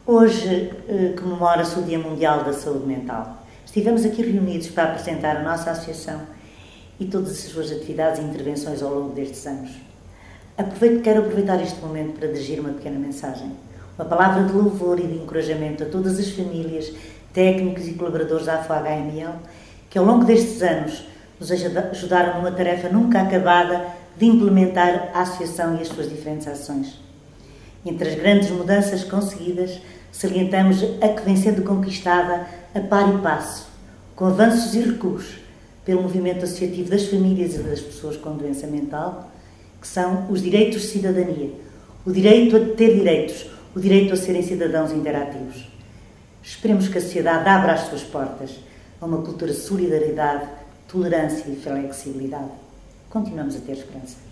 Hoje comemora-se o Dia Mundial da Saúde Mental. Estivemos aqui reunidos para apresentar a nossa associação e todas as suas atividades e intervenções ao longo destes anos. Quero aproveitar este momento para dirigir uma pequena mensagem. Uma palavra de louvor e de encorajamento a todas as famílias, técnicos e colaboradores da AFO-HML que ao longo destes anos nos ajudaram numa tarefa nunca acabada de implementar a associação e as suas diferentes ações. Entre as grandes mudanças conseguidas, salientamos a que vem sendo conquistada a par e passo, com avanços e recuos, pelo movimento associativo das famílias e das pessoas com doença mental, que são os direitos de cidadania, o direito a ter direitos, o direito a serem cidadãos interativos. Esperemos que a sociedade abra as suas portas a uma cultura de solidariedade, tolerância e flexibilidade. Continuamos a ter esperança.